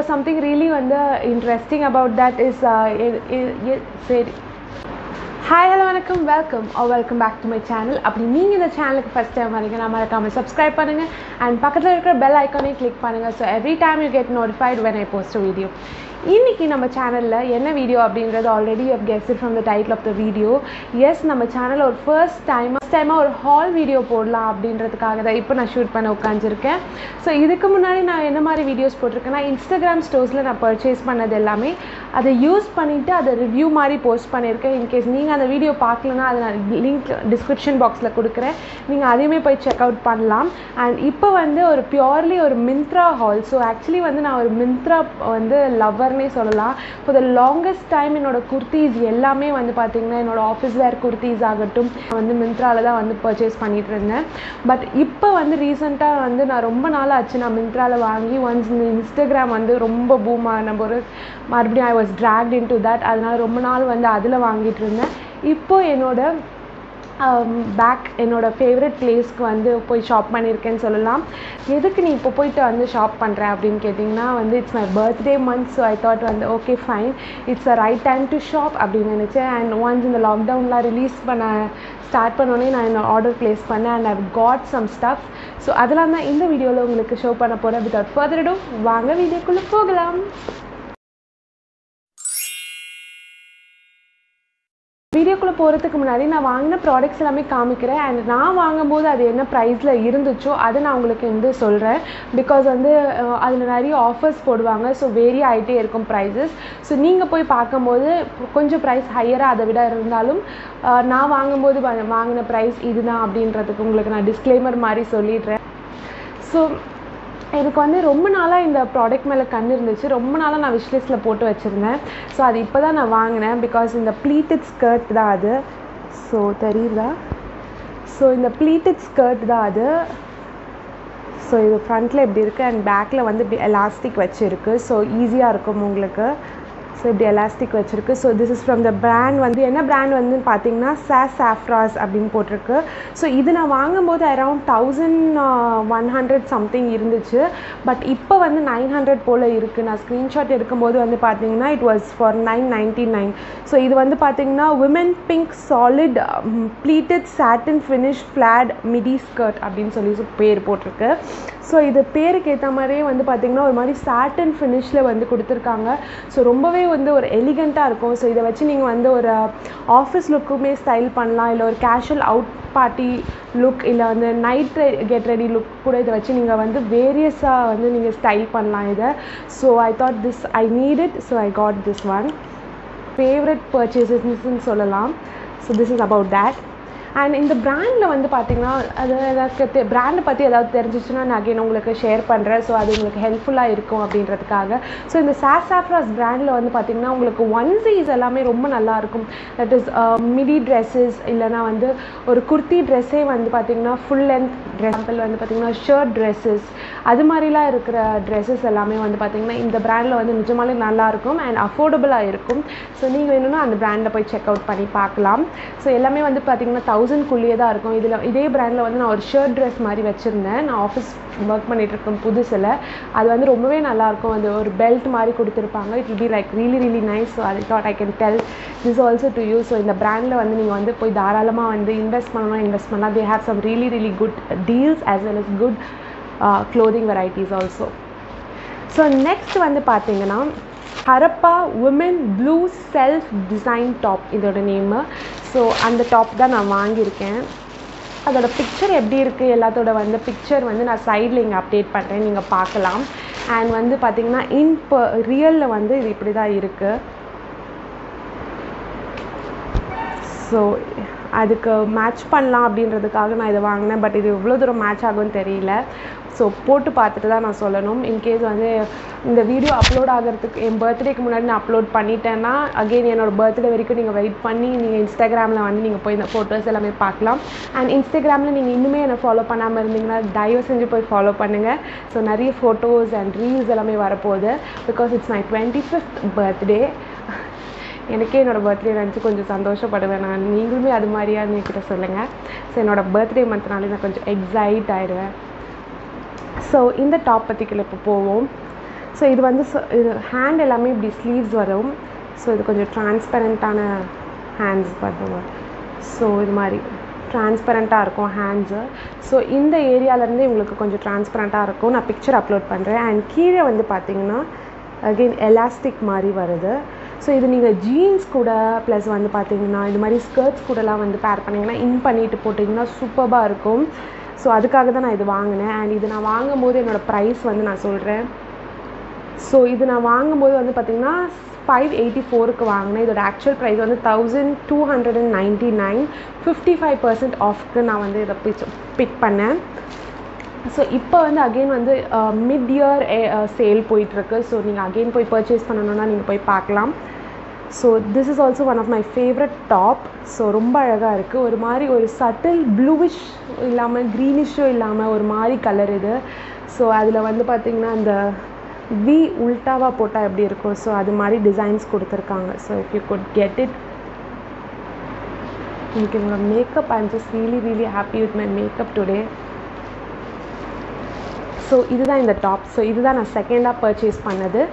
something really interesting about that is Hi, hello, welcome back to my channel. அப்படி நீங்க இந்த சேனலுக்கு first time வரீங்கன்னா மறக்காம subscribe பண்ணுங்க and பக்கத்துல இருக்கிற bell icon-ஐ click பண்ணுங்க so every time you get notified when I post a video. இன்னைக்கு நம்ம சேனல்ல என்ன வீடியோ அப்படின்றது already you have guessed it from the title of the video. Yes, நம்ம சேனல்ல ஒரு first time ஒரு haul வீடியோ போடலாம் அப்படின்றதுக்காக தான் இப்போ நான் ஷூட் பண்ண உட்கார்ந்திருக்கேன். ஸோ இதுக்கு முன்னாடி நான் என்ன மாதிரி வீடியோஸ் போட்டிருக்கேன்னா இன்ஸ்டாகிராம் ஸ்டோர்ஸில் நான் பர்ச்சேஸ் பண்ணது எல்லாமே அதை யூஸ் பண்ணிவிட்டு அதை ரிவ்யூ மாதிரி போஸ்ட் பண்ணியிருக்கேன். இன்கேஸ் நீங்கள் அந்த வீடியோ பார்க்கலன்னா அதை நான் லிங்க் டிஸ்கிரிப்ஷன் பாக்ஸில் கொடுக்குறேன், நீங்கள் அதையுமே போய் செக் அவுட் பண்ணலாம். அண்ட் இப்போ ஒரு பியூர்லி ஒரு மிந்த்ரா ஹால். ஸோ ஆக்சுவலி நான் ஒரு மிந்த்ரா லவ்வர்னே சொல்லலாம். ஃபார் த லாங்கஸ்ட் டைம் என்னோடய குர்த்திஸ் எல்லாமே பார்த்திங்கன்னா என்னோடய ஆஃபீஸ் வேர் குர்த்திஸ் ஆகட்டும் மிந்த்ராவில் தான் பர்ச்சேஸ் பண்ணிகிட்டு இருந்தேன். பட் இப்போ ரீசெண்டாக நான் ரொம்ப நாள் ஆச்சு நான் மிந்த்ராவில் வாங்கி ஒன்ஸ் இந்த இன்ஸ்டாகிராம் ரொம்ப பூமாக ஒரு மறுபடியும் I was tracked into that. அதனால் ரொம்ப நாள் அதில் வாங்கிட்டு இருந்தேன். இப்போது என்னோட ஃபேவரட் பிளேஸ்க்கு போய் ஷாப் பண்ணியிருக்கேன்னு சொல்லலாம். எதுக்கு நீ இப்போ போயிட்டு ஷாப் பண்ணுற அப்படின்னு கேட்டிங்கன்னா it's my birthday month. So I thought okay fine, it's a right time to shop அப்படின்னு நினச்சேன். அண்ட் ஒன்ஸ் இந்த லாக்டவுனில் ரிலீஸ் ஸ்டார்ட் பண்ணோன்னே நான் என்னோட ஆர்டர் ப்ளேஸ் பண்ணேன் and I got some stuff. So அதெல்லாம் தான் இந்த வீடியோவில் உங்களுக்கு ஷோ பண்ண போகிறேன். வித்அவுட் ஃபர்தர் ado வாங்க வீடியோக்குள்ளே போகலாம். வீடியோக்குள்ளே போகிறதுக்கு முன்னாடி நான் வாங்கின ப்ராடக்ட்ஸ் எல்லாமே காமிக்கிறேன். அண்ட் நான் வாங்கும்போது அது என்ன ப்ரைஸில் இருந்துச்சோ அதை நான் உங்களுக்கு சொல்கிறேன். பிகாஸ் அதில் நிறைய ஆஃபர்ஸ் போடுவாங்க. ஸோ வேரி ஆகிட்டே இருக்கும் ப்ரைஸஸ். ஸோ நீங்கள் போய் பார்க்கும்போது கொஞ்சம் ப்ரைஸ் ஹையராக அதை விட இருந்தாலும் நான் வாங்கும்போது வாங்கின ப்ரைஸ் இதுதான் அப்படின்றதுக்கு உங்களுக்கு நான் டிஸ்க்ளைமர் மாதிரி சொல்லிடுறேன். ஸோ எனக்கு ரொம்ப நாளாக இந்த ப்ராடக்ட் மேலே கண் இருந்துச்சு. ரொம்ப நாளாக நான் விஷ்லிஸ்ட்டில் போட்டு வச்சுருந்தேன். ஸோ அது இப்போ தான் நான் வாங்கினேன். பிகாஸ் இந்த ப்ளீட்டட் ஸ்கர்ட் தான் அது. ஸோ தெரியுதா? ஸோ இந்த ப்ளீட்டட் ஸ்கர்ட் தான் அது. ஸோ இது ஃப்ரண்ட்டில் இப்படி இருக்குது அண்ட் பேக்கில் இப்படி எலாஸ்டிக் வச்சுருக்கு. ஸோ ஈஸியாக இருக்கும் உங்களுக்கு. ஸோ இப்படி எலாஸ்டிக் வச்சுருக்கு. So this is from the brand என்ன பிராண்ட் பார்த்தீங்கன்னா சாஃப்ராஸ் அப்படின்னு போட்டிருக்கு. ஸோ இது நான் வாங்கும்போது அரவுண்ட் 1100 சம்திங் இருந்துச்சு. பட் இப்போ 900 போல் இருக்குது. நான் ஸ்க்ரீன்ஷாட் எடுக்கும்போது பார்த்தீங்கன்னா இட் வாஸ் ஃபார் 999. ஸோ இது பார்த்தீங்கன்னா women pink solid pleated satin finish flat midi skirt அப்படின்னு சொல்லி பேர் போட்டிருக்கு. ஸோ இது பேருக்கு ஏற்ற மாதிரியே பார்த்தீங்கன்னா ஒரு மாதிரி சாட்டின் ஃபினிஷில் கொடுத்துருக்காங்க. ஸோ ரொம்பவே ஒரு எலிகண்ட்டாக இருக்கும். ஸோ இதை வச்சு நீங்கள் ஒரு ஆஃபீஸ் லுக்குமே ஸ்டைல் பண்ணலாம், இல்லை ஒரு கேஷுவல் அவுட் பார்ட்டி லுக், இல்லை நைட் கெட் ரெடி லுக் கூட இதை வச்சு நீங்கள் வேரியஸாக நீங்கள் ஸ்டைல் பண்ணலாம் இதை. So I thought this I need it. So I got this one. Favourite பர்ச்சேசஸ்ன்னு சொல்லலாம். So this is about that. And இந்த பிராண்டில் பார்த்தீங்கன்னா அது எனக்கு பிராண்டை பற்றி ஏதாவது தெரிஞ்சிச்சுன்னா நான் அகைன் உங்களுக்கு ஷேர் பண்ணுறேன். ஸோ அது உங்களுக்கு ஹெல்ப்ஃபுல்லாக இருக்கும் அப்படின்றதுக்காக. ஸோ இந்த சாஃப்ராஸ் பிராண்டில் பார்த்தீங்கன்னா உங்களுக்கு ஒன்சீஸ் எல்லாமே ரொம்ப நல்லாயிருக்கும். தட் இஸ் மிடி ட்ரெஸ்ஸஸ், இல்லைனா ஒரு குர்த்தி ட்ரெஸ்ஸே பார்த்தீங்கன்னா ஃபுல் லென்த் ட்ரெஸ் பார்த்தீங்கன்னா ஷர்ட் ட்ரெஸ்ஸஸ், அது மாதிரிலாம் இருக்கிற ட்ரெஸ்ஸஸ் எல்லாமே பார்த்தீங்கன்னா இந்த பிராண்டில் நிஜமாலே நல்லாயிருக்கும் அண்ட் அஃபோர்டபுளாக இருக்கும். ஸோ நீங்கள் வேணும்னா அந்த பிராண்டில் போய் செக் அவுட் பண்ணி பார்க்கலாம். ஸோ எல்லாமே பார்த்தீங்கன்னா 1000 தான் இருக்கும். இதே பிராண்டில் நான் ஒரு ஷர்ட் ட்ரெஸ் மாதிரி வச்சுருந்தேன். நான் ஆஃபீஸ் ஒர்க் பண்ணிகிட்ருக்கேன் புதுசில். அது ரொம்பவே நல்லாயிருக்கும். ஒரு பெல்ட் மாதிரி கொடுத்துருப்பாங்க. It will be like really nice. So I thought I can tell this also to you. So இந்த பிராண்டில் நீங்கள் போய் தாராளமாக இன்வெஸ்ட் பண்ணலாம். They have some really good deals as well as good clothing varieties also. So next பார்த்தீங்கன்னா Harappa women blue self design top இதோட name. So அந்த top தான் நான் வாங்கியிருக்கேன். அதோட பிக்சர் எப்படி இருக்குது எல்லாத்தோட பிக்சர் நான் சைடில் இங்கே அப்டேட் பண்ணுறேன், நீங்கள் பார்க்கலாம். அண்ட் பார்த்தீங்கன்னா ரியலில் இது இப்படி தான் இருக்குது. ஸோ அதுக்கு மேட்ச் பண்ணலாம் அப்படின்றதுக்காக நான் இதை வாங்கினேன். பட் இது எவ்வளோ தூரம் மேட்ச் ஆகும்னு தெரியல. ஸோ போட்டு பார்த்துட்டு தான் நான் சொல்லணும். இன்கேஸ் இந்த வீடியோ அப்லோட் ஆகிறதுக்கு என் பர்த்டேக்கு முன்னாடி நான் அப்லோட் பண்ணிட்டேன்னா அகெயின் என்னோடய பர்த்டே வரைக்கும் நீங்கள் வெயிட் பண்ணி நீங்கள் இன்ஸ்டாகிராமில் நீங்கள் போய் இந்த ஃபோட்டோஸ் எல்லாமே பார்க்கலாம். அண்ட் இன்ஸ்டாகிராமில் நீங்கள் இன்னுமே என்னை ஃபாலோ பண்ணாமல் இருந்தீங்கன்னா தயவு செஞ்சு போய் ஃபாலோ பண்ணுங்கள். ஸோ நிறைய ஃபோட்டோஸ் அண்ட் ரீல்ஸ் எல்லாமே வரப்போகுது. Because it's my 25th birthday. எனக்கே என்னோடய பர்த்டே நினச்சி கொஞ்சம் சந்தோஷப்படுவேன் நான். நீங்களுமே அது மாதிரியா என்கிட்ட சொல்லுங்கள். ஸோ என்னோடய பர்த்டே மந்த்னாலே நான் கொஞ்சம் எக்ஸைட் ஆகிடுவேன். ஸோ இந்த டாப் பற்றிக்குள்ள இப்போ போவோம். ஸோ இது வந்து இது ஹேண்ட் எல்லாமே இப்படி ஸ்லீவ்ஸ் வரும். ஸோ இது கொஞ்சம் டிரான்ஸ்பரண்ட்டான ஹேண்ட்ஸ் பண்ணுவோம். ஸோ இது மாதிரி டிரான்ஸ்பரண்ட்டாக இருக்கும் ஹேண்ட்ஸு. ஸோ இந்த ஏரியாவிலேருந்து உங்களுக்கு கொஞ்சம் டிரான்ஸ்பரண்ட்டாக இருக்கும். நான் பிக்சர் அப்லோட் பண்ணுறேன். அண்ட் கீழே வந்து பார்த்திங்கன்னா அகெயின் எலாஸ்டிக் மாதிரி வருது. ஸோ இது நீங்கள் ஜீன்ஸ் கூட ப்ளஸ் வந்து பார்த்திங்கன்னா இது மாதிரி ஸ்கர்ட்ஸ் கூடலாம் வந்து பேர் பண்ணிங்கன்னா இன் பண்ணிட்டு போட்டிங்கன்னா சூப்பராக இருக்கும். ஸோ அதுக்காக தான் நான் இது வாங்கினேன். அண்ட் இது நான் வாங்கும்போது என்னோடய ப்ரைஸ் வந்து நான் சொல்கிறேன். ஸோ இது நான் வாங்கும்போது வந்து பார்த்திங்கன்னா 584க்கு வாங்கினேன். இதோட ஆக்சுவல் ப்ரைஸ் வந்து 1299. 55% ஆஃப்க்கு நான் வந்து இதை பிக் பண்ணேன். ஸோ இப்போ வந்து அகெயின் வந்து மிட் இயர் சேல் போயிட்டுருக்கு. ஸோ நீங்கள் அகெயின் போய் பர்ச்சேஸ் பண்ணணுன்னா நீங்கள் போய் பார்க்கலாம். So this is also one of my favourite top. So ரொம்ப அழகாக இருக்குது. ஒரு மாதிரி ஒரு சட்டில் ப்ளூவிஷ் இல்லாமல் க்ரீனிஷும் இல்லாமல் ஒரு மாதிரி கலர் இது. ஸோ அதில் வந்து பார்த்திங்கன்னா இந்த வி உல்ட்டாவாக போட்டால் எப்படி இருக்கும், ஸோ அது மாதிரி டிசைன்ஸ் கொடுத்துருக்காங்க. So if you could get it. எனக்கு என்னோட makeup I am just really happy with my makeup today. So இதுதான் இந்த டாப். ஸோ இதுதான் நான் செகண்டாக பர்ச்சேஸ் பண்ணது.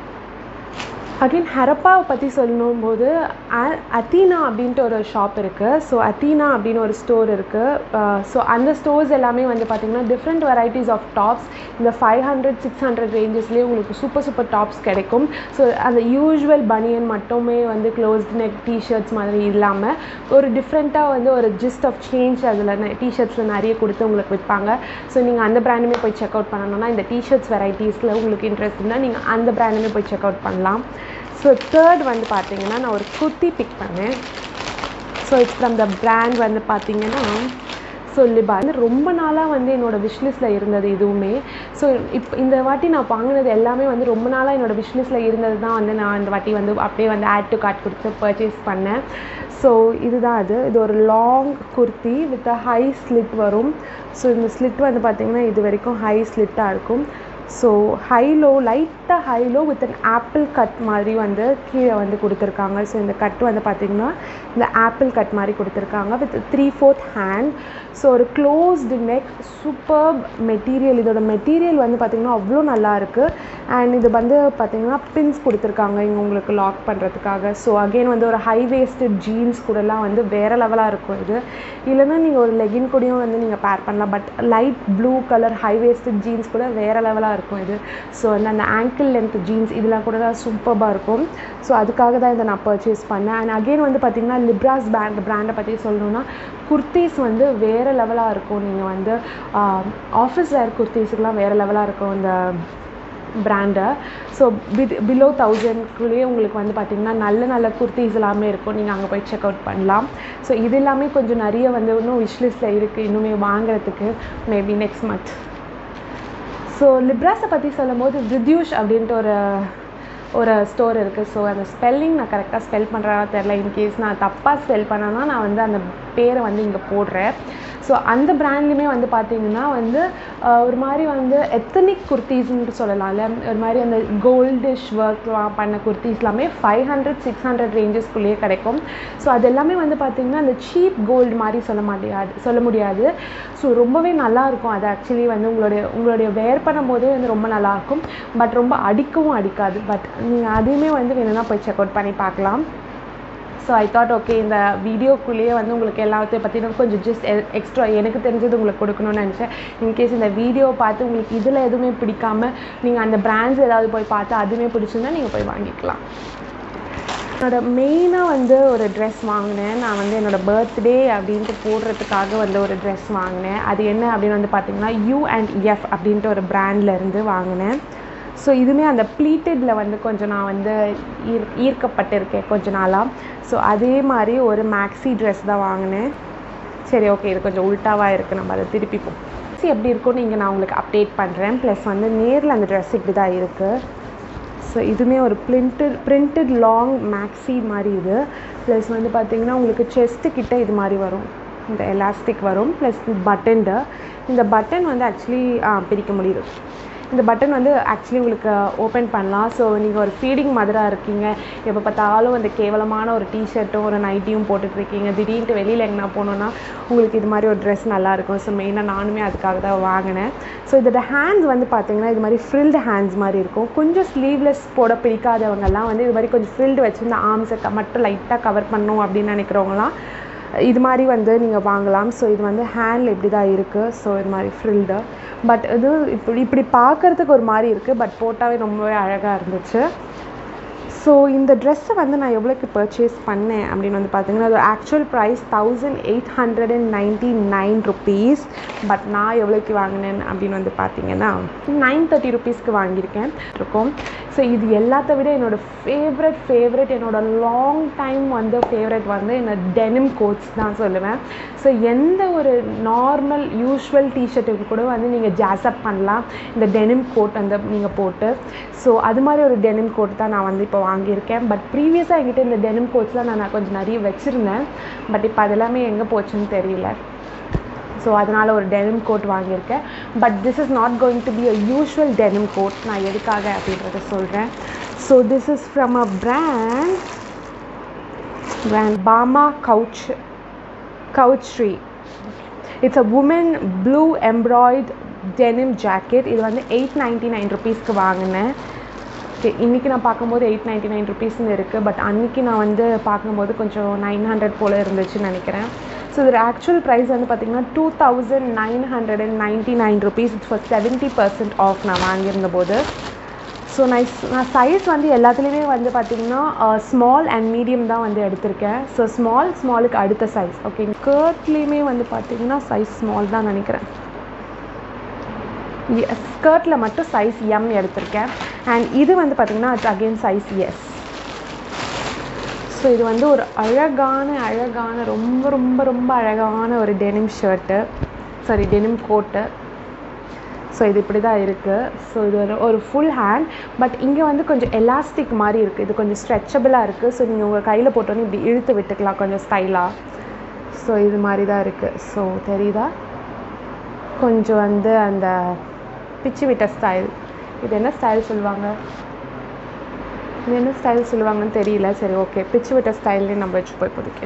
அகெயின் ஹரப்பாவை பற்றி சொல்லணும் போது அத்தீனா அப்படின்ட்டு ஒரு ஷாப் இருக்குது. ஸோ அத்தீனா அப்படின்னு ஒரு ஸ்டோர் இருக்குது. ஸோ அந்த ஸ்டோர்ஸ் எல்லாமே வந்து பார்த்திங்கன்னா டிஃப்ரெண்ட் வெரைட்டிஸ் ஆஃப் டாப்ஸ் இந்த 500-600 ரேஞ்சஸ்லேயே உங்களுக்கு சூப்பர் டாப்ஸ் கிடைக்கும். ஸோ அந்த யூஸ்வல் பனியன் மட்டுமே வந்து க்ளோஸ்ட் நெக் டிஷர்ட்ஸ் மாதிரி இல்லாமல் ஒரு டிஃப்ரெண்ட்டாக வந்து ஒரு ஜிஸ்ட் ஆஃப் சேஞ்ச் அதில் டிஷர்ட்ஸில் நிறைய கொடுத்து உங்களுக்கு விற்பாங்க. ஸோ நீங்கள் அந்த பிராண்டுமே போய் செக் அவுட் பண்ணணும்னா இந்த டிஷர்ட்ஸ் வெரைட்டிஸில் உங்களுக்கு இன்ட்ரெஸ்ட் இருந்தால் நீங்கள் அந்த பிராண்டுமே போய் செக் அவுட் பண்ணலாம். ஸோ தேர்ட் வந்து பார்த்திங்கன்னா நான் ஒரு குர்த்தி பிக் பண்ணேன். So it's from the brand வந்து பார்த்திங்கன்னா ஸோ லிபா. வந்து ரொம்ப நாளாக வந்து என்னோடய விஷ்லிஸ்ட்டில் இருந்தது இதுவுமே. ஸோ இப்போ இந்த வாட்டி நான் வாங்கினது எல்லாமே வந்து ரொம்ப நாளாக என்னோடய விஷ்லிஸ்ட்டில் இருந்தது தான் வந்து நான் இந்த வாட்டி வந்து அப்படியே வந்து ஆட் டு கார்ட் கொடுத்து பர்ச்சேஸ் பண்ணேன். ஸோ இதுதான் அது. இது ஒரு long kurti with a high slit வரும். ஸோ இந்த ஸ்லிட் வந்து பார்த்திங்கன்னா இது வரைக்கும் ஹை ஸ்லிட்டாக இருக்கும். ஸோ ஹைலோ லைட்டாக high low with an apple cut மாதிரி வந்து கீழே வந்து கொடுத்துருக்காங்க. ஸோ இந்த கட் வந்து பார்த்திங்கன்னா இந்த ஆப்பிள் கட் மாதிரி கொடுத்துருக்காங்க வித் 3/4 ஹேண்ட். ஸோ ஒரு க்ளோஸ்டு நெக், சூப்பர் மெட்டீரியல். இதோட மெட்டீரியல் வந்து பார்த்திங்கன்னா அவ்வளோ நல்லாயிருக்கு. அண்ட் இது வந்து பார்த்திங்கன்னா பின்ஸ் கொடுத்துருக்காங்க இங்கே உங்களுக்கு லாக் பண்ணுறதுக்காக. ஸோ அகெயின் வந்து ஒரு ஹை வேஸ்டட் ஜீன்ஸ் கூடலாம் வந்து வேறு லெவலாக இருக்கும் இது. இல்லைன்னா நீங்கள் ஒரு லெகின் கூடயும் வந்து நீங்கள் பேர் பண்ணலாம். But light blue colour high waisted jeans கூட வேறு லெவலாக இருக்கும் இது. ஸோ வந்து அந்த ஆங்கிள் லென்த் ஜீன்ஸ் இதெல்லாம் கூட தான் சூப்பராக இருக்கும். ஸோ அதுக்காக தான் இதை நான் பர்ச்சேஸ் பண்ணேன். அண்ட் அகெயின் வந்து பார்த்திங்கன்னா லிப்ராஸ் பிராண்டை பற்றி சொல்லணுன்னா குர்த்திஸ் வந்து வேறு லெவலாக இருக்கும். நீங்கள் வந்து ஆஃபீஸ் வேர் குர்த்திஸுக்கெலாம் வேறு லெவலாக இருக்கும் இந்த பிராண்டை. ஸோ பிலோ 1000க்குள்ளேயே உங்களுக்கு வந்து பார்த்திங்கன்னா நல்ல குர்த்திஸ் எல்லாமே இருக்கும். நீங்கள் அங்கே போய் செக் அவுட் பண்ணலாம். ஸோ இது எல்லாமே கொஞ்சம் நிறைய வந்து இன்னும் விஷ்லிஸ்ட்டில் இருக்குது இன்னுமே வாங்குறதுக்கு, மேபி நெக்ஸ்ட் மந்த். ஸோ லிப்ராஸை பற்றி சொல்லும் போது வித்யூஷ் அப்படின்ட்டு ஒரு ஸ்டோர் இருக்குது. ஸோ அந்த ஸ்பெல்லிங் நான் கரெக்டாக ஸ்பெல் பண்ணுறதா தெரில. இன்கேஸ் நான் தப்பாக ஸ்பெல் பண்ணேன்னா நான் வந்து அந்த பேரை வந்து இங்கே போடுறேன். ஸோ அந்த பிராண்ட்லேயுமே வந்து பார்த்திங்கன்னா வந்து ஒரு மாதிரி வந்து எத்தனிக் குர்த்திஸ்ன்னு சொல்லலாம்ல, ஒரு மாதிரி அந்த கோல்டிஷ் ஒர்க்லாம் பண்ண குர்த்திஸ் எல்லாமே 500-600 ரேஞ்சஸ்க்குள்ளேயே கிடைக்கும். ஸோ அது எல்லாமே வந்து பார்த்திங்கன்னா அந்த சீப் கோல்டு மாதிரி சொல்ல முடியாது. ஸோ ரொம்பவே நல்லாயிருக்கும். அது ஆக்சுவலி வந்து உங்களுடைய வேர் பண்ணும்போதே வந்து ரொம்ப நல்லாயிருக்கும். பட் ரொம்ப அடிக்கவும் அடிக்காது. பட் நீங்கள் அதையுமே வந்து வேணும்னா போய் செக் அவுட் பண்ணி பார்க்கலாம். ஸோ ஐ தாட் ஓகே இந்த வீடியோக்குள்ளேயே வந்து உங்களுக்கு எல்லாத்தையும் பற்றின கொஞ்சம் ஜஸ்ட் எக்ஸ்ட்ரா எனக்கு தெரிஞ்சது உங்களுக்கு கொடுக்கணும்னு நினச்சேன். இன்கேஸ் இந்த வீடியோ பார்த்து உங்களுக்கு இதில் எதுவுமே பிடிக்காமல் நீங்கள் அந்த பிராண்ட்ஸ் ஏதாவது போய் பார்த்து அதுவுமே பிடிச்சிருந்தா நீங்கள் போய் வாங்கிக்கலாம். என்னோட மெயினாக வந்து ஒரு ட்ரெஸ் வாங்கினேன். நான் வந்து என்னோடய பர்த்டே அப்படின்ட்டு போடுறதுக்காக வந்து ஒரு ட்ரெஸ் வாங்கினேன். அது என்ன அப்படின்னு வந்து பார்த்திங்கன்னா U&F அப்படின்ட்டு ஒரு பிராண்ட்லேருந்து வாங்கினேன். ஸோ இதுவுமே அந்த ப்ளீட்டடில் வந்து கொஞ்சம் நான் வந்து ஈர்க்கப்பட்டிருக்கேன் கொஞ்ச நாளாக. ஸோ அதே மாதிரி ஒரு மேக்ஸி ட்ரெஸ் தான் வாங்கினேன். சரி ஓகே இது கொஞ்சம் உல்ட்டாவாக இருக்குது, நம்ம அதை திருப்பிப்போம். எப்படி இருக்கும்னு இங்கே நான் உங்களுக்கு அப்டேட் பண்ணுறேன். ப்ளஸ் வந்து நேரில் அந்த ட்ரெஸ் இப்படி தான் இருக்குது. ஸோ இதுவுமே ஒரு பிரிண்டட் லாங் மேக்ஸி மாதிரி இது. ப்ளஸ் வந்து பார்த்திங்கன்னா உங்களுக்கு செஸ்ட்டு கிட்ட இது மாதிரி வரும், இந்த எலாஸ்டிக் வரும். ப்ளஸ் பட்டன்டு இந்த பட்டன் வந்து ஆக்சுவலி பிரிக்க முடியுது. இந்த பட்டன் வந்து ஆக்சுவலி உங்களுக்கு ஓப்பன் பண்ணலாம். ஸோ நீங்கள் ஒரு ஃபீடிங் மதராக இருக்கீங்க, எப்போ பார்த்தாலும் அந்த கேவலமான ஒரு டிஷர்ட்டும் ஒரு நைட்டியும் போட்டுட்ருக்கீங்க, திடீர்னு வெளியில் எங்கன்னா போனோன்னா உங்களுக்கு இது மாதிரி ஒரு ட்ரெஸ் நல்லாயிருக்கும். ஸோ மெயினாக நானுமே அதுக்காக தான் வாங்கினேன். ஸோ இதோட ஹேண்ட்ஸ் வந்து பார்த்திங்கன்னா இது மாதிரி ஃப்ரில்டு ஹேண்ட்ஸ் மாதிரி இருக்கும். கொஞ்சம் ஸ்லீவ்லெஸ் போட பிடிக்காதவங்கெல்லாம் வந்து இது மாதிரி கொஞ்சம் ஃப்ரில்டு வச்சு இந்த ஆர்ம்ஸை மட்டும் லைட்டாக கவர் பண்ணணும் அப்படின்னு நினைக்கிறவங்களாம் இது மாதிரி வந்து நீங்கள் வாங்கலாம். ஸோ இது வந்து ஹேண்டில் இப்படி தான் இருக்குது. ஸோ இது மாதிரி ஃப்ரில்டு, பட் இது இப்படி பார்க்குறதுக்கு ஒரு மாதிரி இருக்குது, பட் போட்டாவே ரொம்பவே அழகாக இருந்துச்சு. ஸோ இந்த ட்ரெஸ்ஸை வந்து நான் எவ்வளோக்கு பர்ச்சேஸ் பண்ணேன் அப்படின்னு வந்து பார்த்தீங்கன்னா அது ஆக்சுவல் ப்ரைஸ் 1899 ருபீஸ். பட் நான் எவ்வளோக்கு வாங்கினேன் அப்படின்னு வந்து பார்த்தீங்கன்னா 930 ருபீஸ்க்கு வாங்கியிருக்கேன் இருக்கும். ஸோ இது எல்லாத்த விட என்னோடய ஃபேவரட் என்னோட லாங் டைம் வந்து ஃபேவரட் வந்து என்னோட டெனிம் கோட்ஸ் தான் சொல்லுவேன். ஸோ எந்த ஒரு நார்மல் யூஸ்வல் டிஷர்ட்டுக்கு கூட வந்து நீங்கள் ஜாஸ்அப் பண்ணலாம் இந்த டெனிம் கோட் வந்து நீங்கள் போட்டு. ஸோ அது மாதிரி ஒரு டெனிம் கோட் தான் நான் வந்து இப்போ வாங்கியிருக்கேன். பட் ப்ரீவியஸாக என்கிட்ட இந்த டெனிம் கோட்ஸ்லாம் நான் கொஞ்சம் நிறைய வச்சுருந்தேன், பட் இப்போ அதெல்லாமே எங்கே போச்சுன்னு தெரியல. ஸோ அதனால் ஒரு டெனிம் கோட் வாங்கியிருக்கேன். But this is not going to be a usual denim coat. நான் எதுக்காக அப்படின்றத சொல்கிறேன். So this is from a brand Bhama couture. It's a woman blue embroidered denim jacket. இது வந்து 899 ருபீஸ்க்கு வாங்கினேன். ஓகே, இன்றைக்கி நான் பார்க்கும்போது 899 ருபீஸ்ன்னு இருக்குது, பட் அன்றைக்கி நான் வந்து பார்க்கும்போது கொஞ்சம் 900 போல் இருந்துச்சுன்னு நினைக்கிறேன். ஸோ இதோட ஆக்சுவல் ப்ரைஸ் வந்து பார்த்திங்கன்னா 2999 ருபீஸ். இட்ஸ் ஃபார் 70% ஆஃப் நான் வாங்கியிருந்த போது. ஸோ நான் சைஸ் வந்து எல்லாத்துலேயுமே வந்து பார்த்திங்கன்னா ஸ்மால் அண்ட் மீடியம் தான் வந்து எடுத்திருக்கேன். ஸோ ஸ்மாலுக்கு அடுத்த சைஸ். ஓகே, ஸ்கர்ட்லேயுமே வந்து பார்த்திங்கன்னா சைஸ் ஸ்மால் தான் நினைக்கிறேன். ஸ்கர்ட்டில் மட்டும் சைஸ் எம் எடுத்திருக்கேன். அண்ட் இது வந்து பார்த்திங்கன்னா it's again size S. So இது வந்து ஒரு அழகான ரொம்ப ரொம்ப ரொம்ப அழகான ஒரு டெனிம் டெனிம் கோட்டு. ஸோ இது இப்படி தான் இருக்குது. ஸோ இது ஒரு ஃபுல் ஹேண்ட், பட் இங்கே வந்து கொஞ்சம் எலாஸ்டிக் மாதிரி இருக்குது. இது கொஞ்சம் ஸ்ட்ரெச்சபிளாக இருக்குது. ஸோ நீங்கள் உங்கள் கையில் போட்டோன்னே இப்படி இழுத்து விட்டுக்கலாம் கொஞ்சம் ஸ்டைலாக. ஸோ இது மாதிரி தான் இருக்குது. ஸோ தெரியுதா, கொஞ்சம் வந்து அந்த பிச்சு விட்ட ஸ்டைல். இது என்ன ஸ்டைல் சொல்லுவாங்கன்னு தெரியல. சரி, ஓகே, பிச்சு விட்ட ஸ்டைல்லே நம்ம வச்சு போய் இப்போதைக்கு.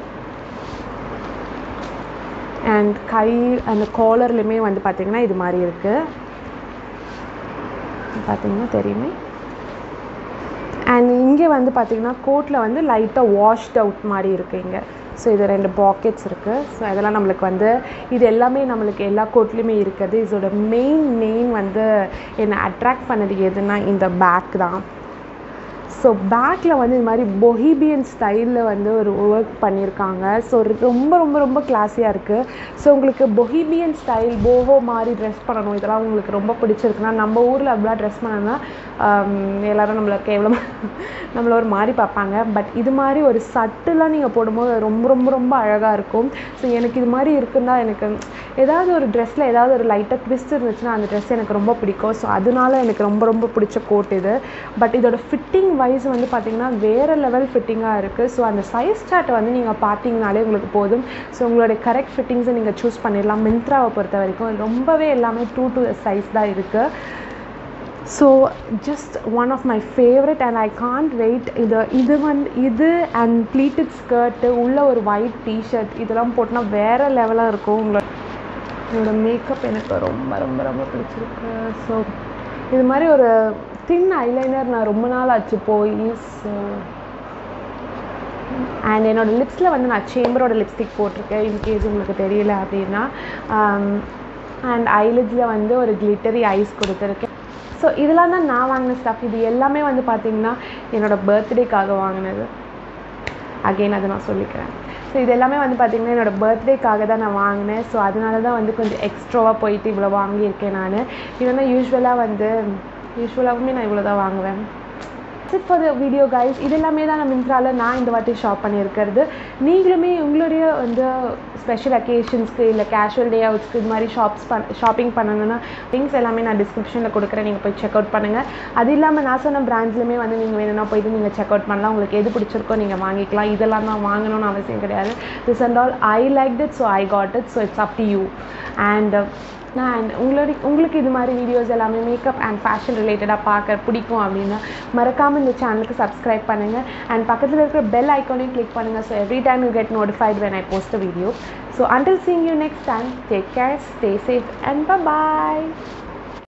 அண்ட் கை அந்த காலர்லையுமே வந்து பார்த்திங்கன்னா இது மாதிரி இருக்குது, பார்த்திங்கன்னா தெரியுமே. அண்ட் இங்கே வந்து பார்த்திங்கன்னா கோட்டில் வந்து லைட்டாக வாஷ்ட் அவுட் மாதிரி இருக்குது இங்கே. ஸோ இது 2 பாக்கெட்ஸ் இருக்குது. ஸோ அதெல்லாம் நம்மளுக்கு வந்து இது எல்லாமே நம்மளுக்கு எல்லா கோட்லேயுமே இருக்குது. இதோட மெயின் வந்து என்னை அட்ராக்ட் பண்ணது எதுனா இந்த பேக் தான். ஸோ பேக்கில் வந்து இது மாதிரி பொஹீபியன் ஸ்டைலில் வந்து ஒரு ஒர்க் பண்ணியிருக்காங்க. ஸோ ரொம்ப ரொம்ப ரொம்ப கிளாஸியாக இருக்குது. ஸோ உங்களுக்கு பொஹீபியன் ஸ்டைல் போஹோ மாதிரி ட்ரெஸ் பண்ணணும், இதெல்லாம் உங்களுக்கு ரொம்ப பிடிச்சிருக்குன்னா, நம்ம ஊரில் அப்படிலாம் ட்ரெஸ் பண்ணோன்னா எல்லோரும் நம்மளை ஒரு மாதிரி பார்ப்பாங்க. பட் இது மாதிரி ஒரு சட்டெலாம் நீங்கள் போடும்போது ரொம்ப ரொம்ப ரொம்ப அழகாக இருக்கும். ஸோ எனக்கு இது மாதிரி இருக்குன்னா எனக்கு ஏதாவது ஒரு ட்ரெஸ்ஸில் ஏதாவது ஒரு லைட்டாக ட்விஸ்ட் இருந்துச்சுன்னா அந்த ட்ரெஸ் எனக்கு ரொம்ப பிடிக்கும். ஸோ அதனால எனக்கு ரொம்ப ரொம்ப பிடிச்ச கோட் இது. பட் இதோட ஃபிட்டிங் வைஸ் வந்து பார்த்திங்கன்னா வேறு லெவல் ஃபிட்டிங்காக இருக்குது. ஸோ அந்த சைஸ் சார்ட்டை வந்து நீங்கள் பார்த்தீங்கனாலே உங்களுக்கு போதும். ஸோ உங்களுடைய கரெக்ட் ஃபிட்டிங்ஸை நீங்கள் சூஸ் பண்ணிடலாம். மிந்த்ராவை பொறுத்த வரைக்கும் ரொம்பவே எல்லாமே 2 to சைஸ் தான் இருக்குது. So just one of my favourite and I can't wait. இது அண்ட் ப்ளீட்டட் ஸ்கர்ட்டு உள்ள ஒரு ஒயிட் டிஷர்ட் இதெல்லாம் போட்டுனா வேறு லெவலாக இருக்கும். என்னோடய மேக்கப் எனக்கு ரொம்ப ரொம்ப ரொம்ப பிடிச்சிருக்கு. ஸோ இது மாதிரி ஒரு தின் ஐலைனர் நான் ரொம்ப நாள் ஆச்சு போய். ஸோ அண்ட் என்னோடய லிப்ஸில் வந்து நான் சேம்பரோட லிப்ஸ்டிக் போட்டிருக்கேன், இன்கேஸ் உங்களுக்கு தெரியல அப்படின்னா. அண்ட் ஐலிட்ஸில் வந்து ஒரு கிளிட்டரி ஐஸ் கொடுத்துருக்கேன். ஸோ இதெல்லாம் தான் நான் வாங்கின ஸ்டஃப். இது எல்லாமே வந்து பார்த்திங்கன்னா என்னோடய பர்த்டேக்காக வாங்கினது. அகெயின் அதை நான் சொல்லிக்கிறேன். ஸோ இது எல்லாமே வந்து பார்த்திங்கன்னா என்னோடய பர்த்டேக்காக தான் நான் வாங்கினேன். ஸோ அதனால தான் வந்து கொஞ்சம் எக்ஸ்ட்ராவாக போயிட்டு இவ்வளோ வாங்கியிருக்கேன் நான். இல்லைன்னா யூஸ்வலாகவுமே நான் இவ்வளோ தான் வாங்குவேன். It for the video guys. இது எல்லாமே தான் நான் மிந்த்ராவில் நான் இந்த வாட்டி ஷாப் பண்ணியிருக்கிறது. நீங்களுமே உங்களுடைய வந்து ஸ்பெஷல் அக்கேஷன்ஸ்க்கு இல்லை கேஷுவல் டே அவுட்ஸ்க்கு இது மாதிரி ஷாப்பிங் பண்ணணுன்னா லிங்க்ஸ் எல்லாமே நான் டிஸ்கிரிப்ஷனில் கொடுக்குறேன், நீங்கள் போய் செக் அவுட் பண்ணுங்கள். அது இல்லாமல் நான் சொன்ன பிராண்ட்ஸ்லையுமே வந்து நீங்கள் வேணும்னா போய்ட்டு நீங்கள் செக் அவுட் பண்ணலாம். உங்களுக்கு எது பிடிச்சிருக்கோ நீங்கள் வாங்கிக்கலாம். இதெல்லாம் தான் வாங்கணும்னு அவசியம் கிடையாது. This and all I like it, so I got it. So it's up to you. And நான் உங்களுக்கு இது மாதிரி வீடியோஸ் எல்லாமே மேக்கப் அண்ட் ஃபேஷன் ரிலேட்டடாக பார்க்க பிடிக்கும் அப்படின்னா மறக்காமல் இந்த சேனலுக்கு சப்ஸ்கிரைப் பண்ணுங்கள் அண்ட் பக்கத்தில் இருக்கிற பெல் ஐக்கானையும் கிளிக் பண்ணுங்கள். So every time you get notified when I post a video. So until seeing you next time, take care, stay safe and bye-bye.